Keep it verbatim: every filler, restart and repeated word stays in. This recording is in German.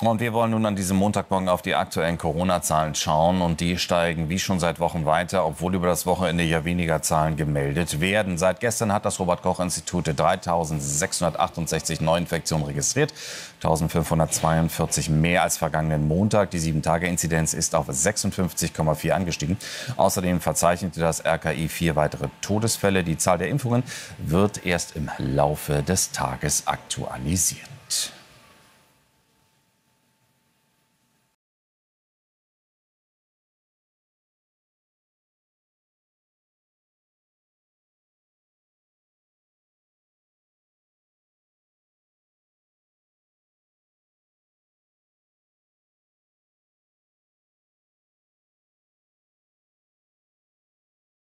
Und wir wollen nun an diesem Montagmorgen auf die aktuellen Corona-Zahlen schauen. Und die steigen wie schon seit Wochen weiter, obwohl über das Wochenende ja weniger Zahlen gemeldet werden. Seit gestern hat das Robert-Koch-Institut dreitausendsechshundertachtundsechzig Neuinfektionen registriert. eintausendfünfhundertzweiundvierzig mehr als vergangenen Montag. Die sieben Tage Inzidenz ist auf sechsundfünfzig Komma vier angestiegen. Außerdem verzeichnete das R K I vier weitere Todesfälle. Die Zahl der Impfungen wird erst im Laufe des Tages aktualisiert.